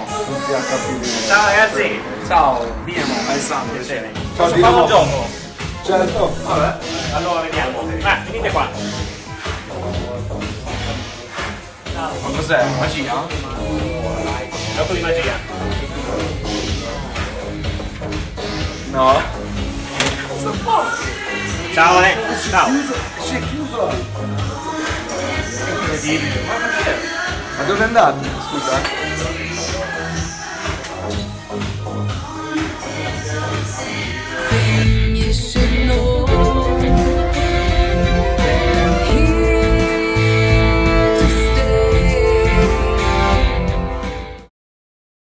tutti a capire. Ciao ragazzi! Ciao, Dinamo, Alessandro. Piacere. Ciao, Posso Dinamo. fare un gioco? Certo. Vabbè, allora vediamo. Venite qua. Ma cos'è? Magia? Gioco di magia. No. Ciao Ale. Ciao. Si è chiuso. Incredibile. Ma perché? Ma dove andate? Scusa.